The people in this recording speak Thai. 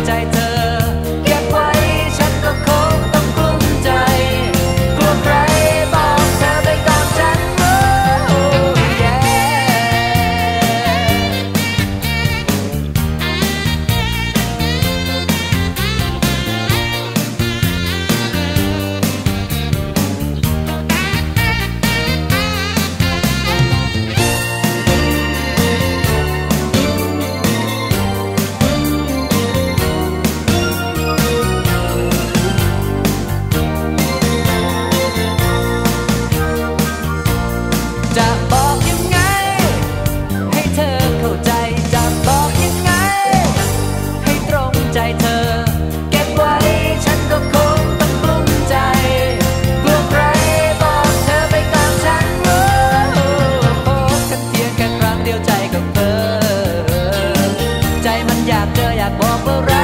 ใจเธอเก็บไว้ฉันก็คงต้องกลุ้มใจกลัวใครบอกเธอไปตามฉันจะบอกยังไงให้เธอเข้าใจจะบอกยังไงให้ตรงใจเธอเก็บไว้ฉันก็คงต้องกลุ้มใจกลัวใครบอกเธอไปตามฉันพบกันเพียงแค่ครั้งเดียวใจก็เพ้อใจมันอยากเจออยากบอกว่า